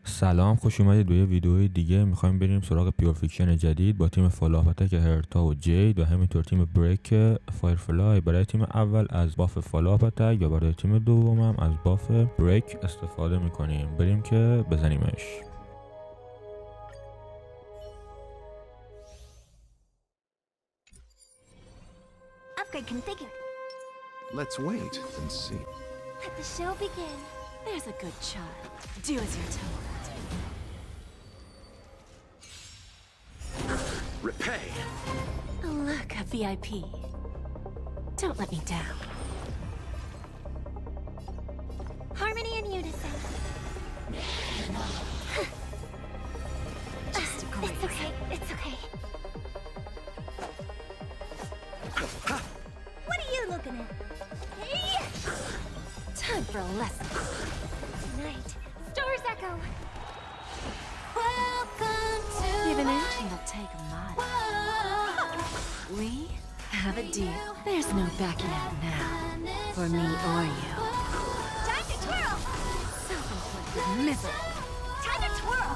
سلام، خوش اومدید به یه ویدیوی دیگه. میخوایم بریم سراغ پیور فیکشن جدید با تیم فال آتک هرتا و جید و همینطور تیم بریک فایرفلای. برای تیم اول از باف فال آتک و برای تیم دومم از باف بریک استفاده میکنیم. بریم که بزنیمش. Upgrade configured. Let's wait and see. Let the show begin. There's a good child. Do as you're told. Repay! Oh, look, a VIP. Don't let me down. Harmony and unison. Just a grace. It's okay. It's okay. What are you looking at? Hey! Time for a lesson. Tonight, Stars Echo. Welcome to Give an inch and they'll take a mile. We have a deal. There's no backing out now. For me or you. Time to twirl. Self-inflicted misery. Time to twirl.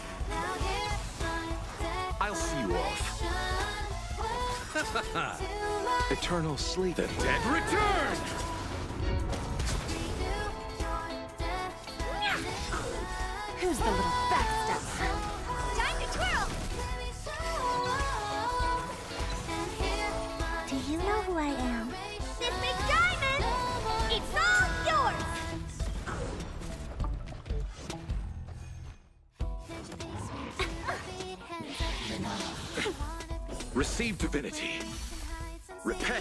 I'll see you off. Eternal sleep. The dead return! Who's the little backstabber? Time to twirl. Do you know who I am? This big diamond. It's all yours. Receive divinity. Repay.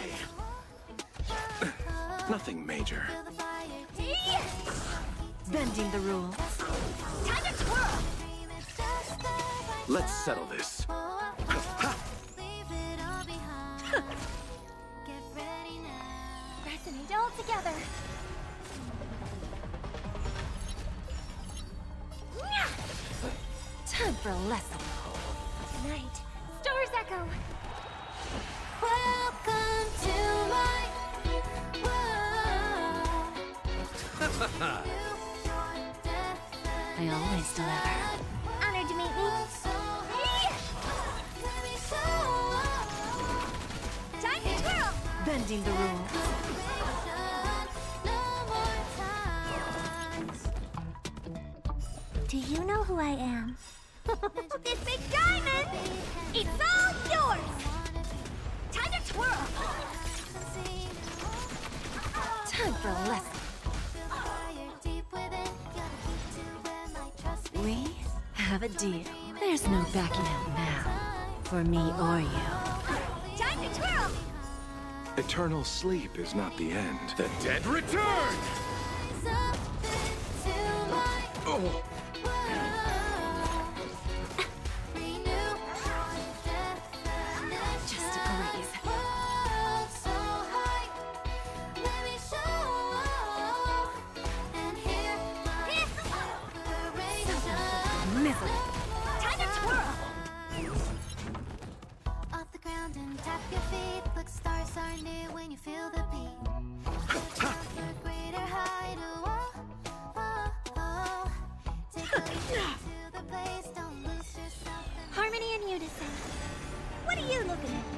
Nothing major. Bending the rules. Time to twirl. Let's settle this. Resonate all together. Time for a lesson. Tonight, Stars Echo. Welcome to my world. I always deliver. Honored to meet me. Time to twirl. Bending the rules. Do you know who I am? This big diamond! It's all yours! Time to twirl! Time for a lesson. We have a deal. There's no backing out now. For me or you. Time to twirl! Eternal sleep is not the end. The dead return! Oh. Just a graze. Misery. Time to twirl! Off the ground and tap your feet. Look, stars are near when you feel the beat. Your greater height. Take a leap to the place. Don't lose yourself. Harmony and unison. What are you looking at?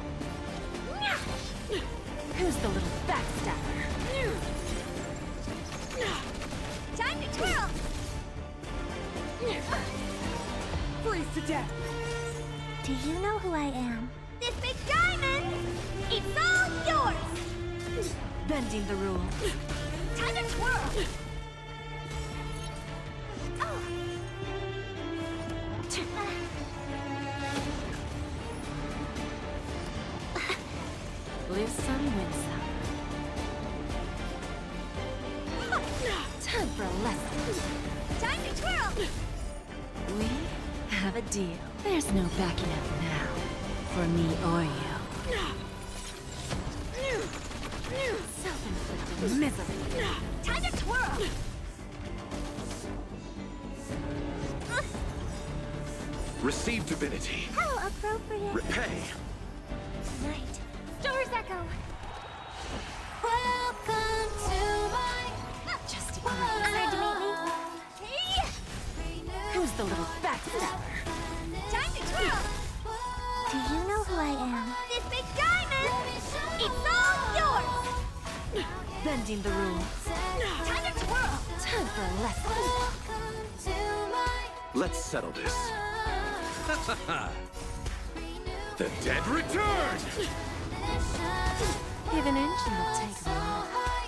Who's the little backstabber? Time to twirl! Freeze to death. Do you know who I am? This big diamond! It's all yours! Bending the rules. Time to twirl! Oh. Lose some, win some. Time for a lesson. Time to twirl! We have a deal. There's no backing out now. For me or you. Self-inflicted misery. Time to twirl! Receive divinity. How appropriate. Repay. Tonight, Stars Echo. Welcome to my... Just a Honored to meet me. the little backstabber. Time to twirl! Do you know who I am? This big diamond! It's all yours! Bending the rules. Time to twirl! Time for a lesson. Let's settle this. The dead return! Give an inch and we'll take a mile.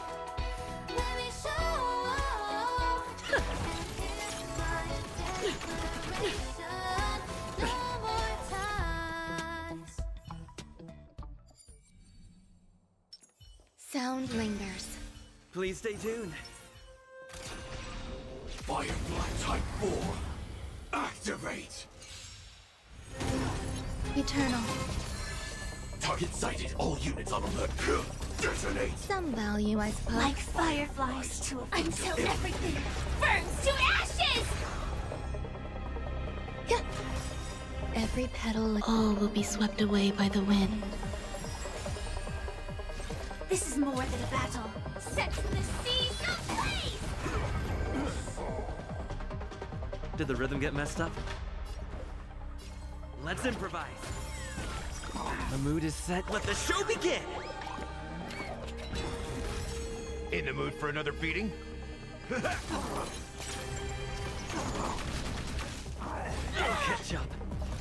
Sound lingers. Please stay tuned. Firefly Type 4, activate! Eternal. Target sighted, all units on alert. Detonate! Some value, I suppose. Like fireflies to until everything burns to ashes! Every petal, all will be swept away by the wind. This is more than a battle. Sets the seas ablaze! Did the rhythm get messed up? Let's improvise. The mood is set. Let the show begin! In the mood for another beating? I'll catch up.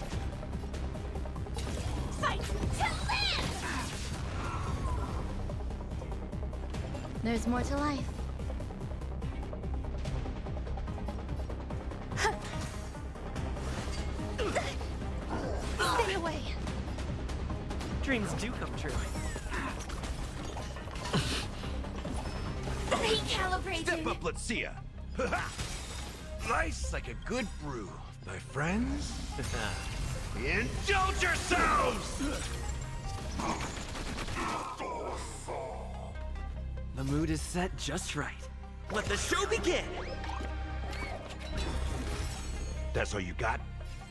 Fight to live! There's more to life. Stay away. Dreams do come true. Recalibrating! Step up, let's see ya! Nice like a good brew, my friends. Indulge yourselves! The mood is set just right. Let the show begin! That's all you got?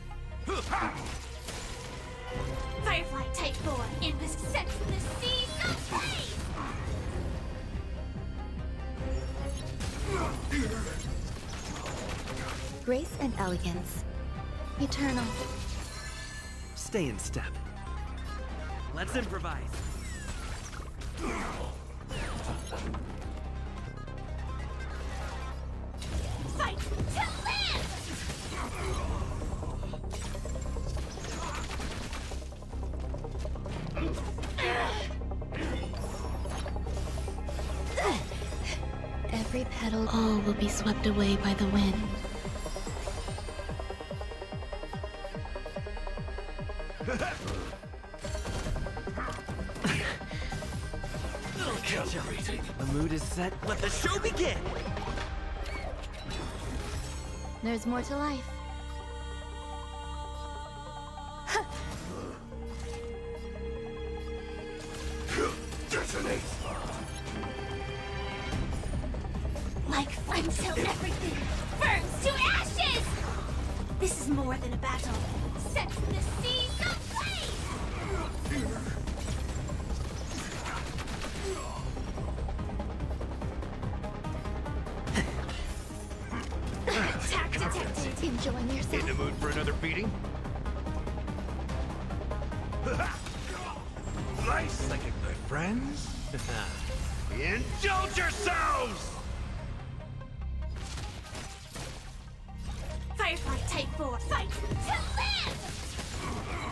Firefly Type 4 in the sets the seas ablaze! Grace and elegance. Eternal. Stay in step. Let's improvise. Fight to live! Every petal, all will be swept away by the wind. Calibrating. The mood is set. Let the show begin! There's more to life. Detonate! Like until everything burns to ashes! This is more than a battle. Sets the seas ablaze! Attack detected! Enjoying yourself? In the mood for another beating? Nice like it, my friends. Indulge yourselves! Firefly Type 4, fight to live!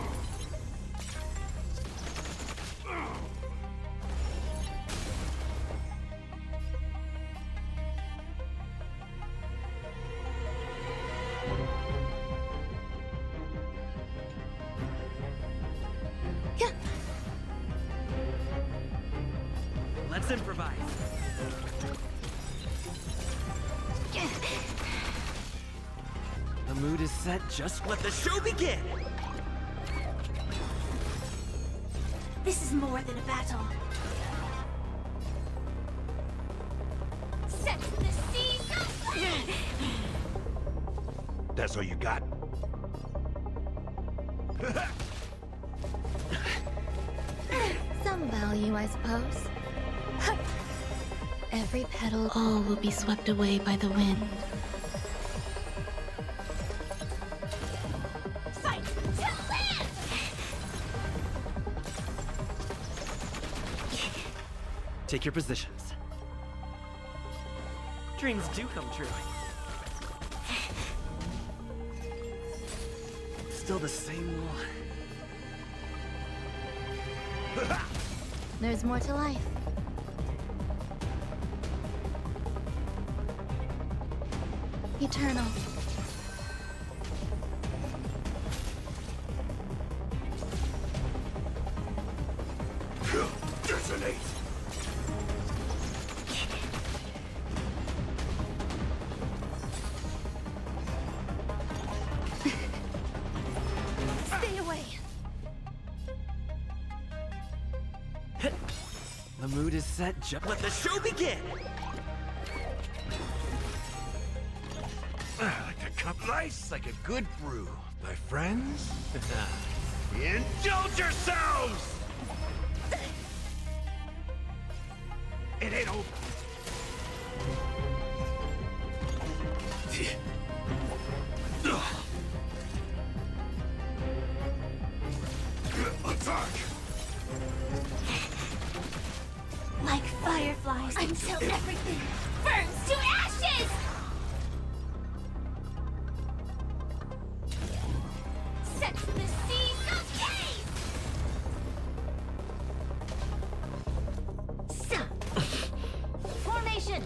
Let's improvise. The mood is set. Just let the show begin! This is more than a battle. Sets the seas ablaze! That's all you got? Some value, I suppose. Every petal, all will be swept away by the wind. Take your positions. Dreams do come true. Still the same one. There's more to life. Eternal. Detonate! Stay away. The mood is set, just let the show begin! I like to cup nice like a good brew. My friends, indulge yourselves! It ain't over. Attack! Like fireflies until everything burns to ashes! Set to the seas of days! Formation!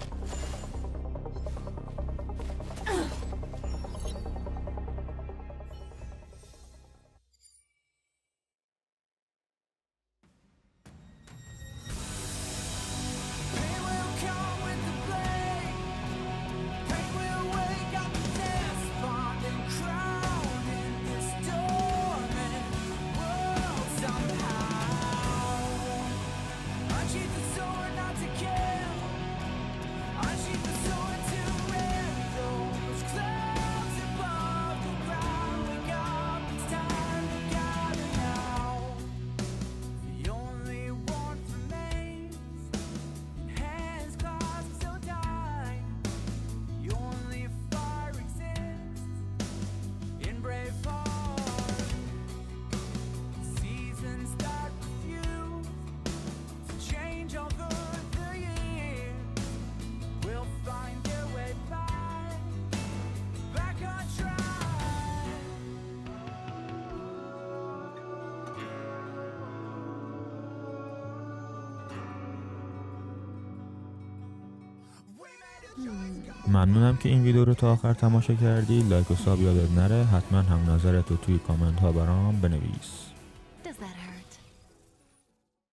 ممنونم که این ویدیو رو تا آخر تماشا کردی. لایک و ساب یادت نره. حتما هم نظرت رو توی کامنت ها برام بنویس. Does that hurt?